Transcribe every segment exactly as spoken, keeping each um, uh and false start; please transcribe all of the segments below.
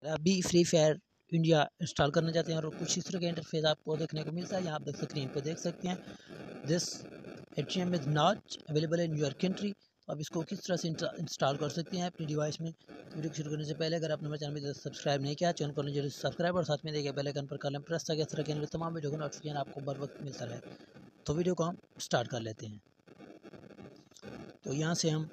अभी free Fire India install करना चाहते हैं और कुछ इस तरह का इंटरफेस आपको देखने को मिलता है। यहाँ आप देख स्क्रीन पे देख सकते हैं this ATM is not available in your country. तो आप इसको किस तरह से इंस्टॉल कर सकते हैं अपनी डिवाइस में। तो वीडियो शुरू करने से पहले अगर आपने मेरे चैनल में सब्सक्राइब नहीं किया, चैनल को जरूर सब्सक्राइब और साथ में देखिए बेल आइकन पर कर लें प्रेस, ताकि इस तरह के तमाम वीडियो का नोटिफिकेशन आपको बर वक्त मिलता रहे। तो वीडियो को हम स्टार्ट कर लेते हैं। तो यहाँ से हम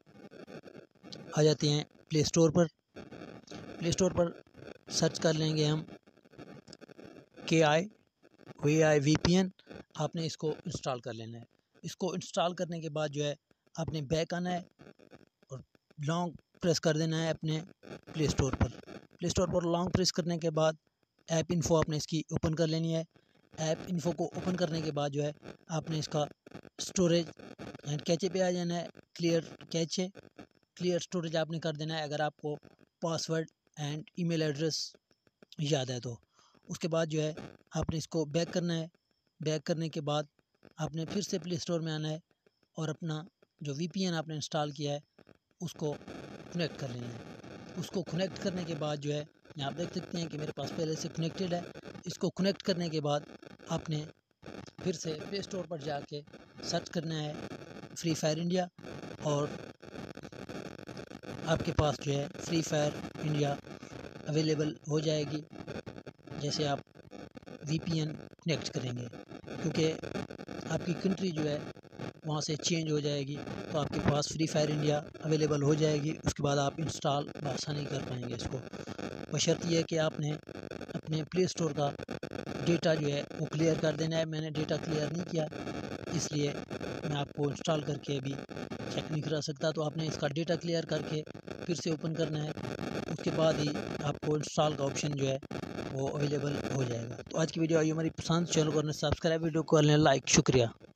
आ जाते हैं प्ले स्टोर पर। प्ले स्टोर पर सर्च कर लेंगे हम के I V I V P N. आपने इसको इंस्टॉल कर लेना है। इसको इंस्टॉल करने के बाद जो है आपने बैक आना है और लॉन्ग प्रेस कर देना है अपने प्ले स्टोर पर। प्ले स्टोर पर लॉन्ग प्रेस करने के बाद ऐप इन्फो आपने इसकी ओपन कर लेनी है। ऐप इन्फो को ओपन करने के बाद जो है आपने इसका स्टोरेज एंड कैचे पे आ जाना है। क्लियर कैचे, क्लियर स्टोरेज आपने कर देना है अगर आपको पासवर्ड एंड ईमेल एड्रेस याद है तो। उसके बाद जो है आपने इसको बैक करना है। बैक करने के बाद आपने फिर से प्ले स्टोर में आना है और अपना जो वी पी एन आपने इंस्टॉल किया है उसको कनेक्ट कर लेना है। उसको कनेक्ट करने के बाद जो है यहाँ आप देख सकते हैं कि मेरे पास पहले से कनेक्टेड है। इसको कनेक्ट करने के बाद आपने फिर से प्ले स्टोर पर जाके सर्च करना है फ्री फायर इंडिया और आपके पास जो है फ्री फायर इंडिया अवेलेबल हो जाएगी जैसे आप वी पी एन कनेक्ट करेंगे, क्योंकि आपकी कंट्री जो है वहाँ से चेंज हो जाएगी तो आपके पास फ्री फायर इंडिया अवेलेबल हो जाएगी। उसके बाद आप इंस्टॉल आसानी कर पाएंगे इसको। बशर्त ये है कि आपने अपने प्ले स्टोर का डेटा जो है वो क्लियर कर देना है। मैंने डेटा क्लियर नहीं किया इसलिए मैं आपको इंस्टॉल करके अभी चेक नहीं करा सकता। तो आपने इसका डेटा क्लियर करके फिर से ओपन करना है। उसके बाद ही आपको इंस्टॉल का ऑप्शन जो है वो अवेलेबल हो जाएगा। तो आज की वीडियो आई हमारी पसंद, चैनल को सब्सक्राइब, वीडियो को करने लाइक। शुक्रिया।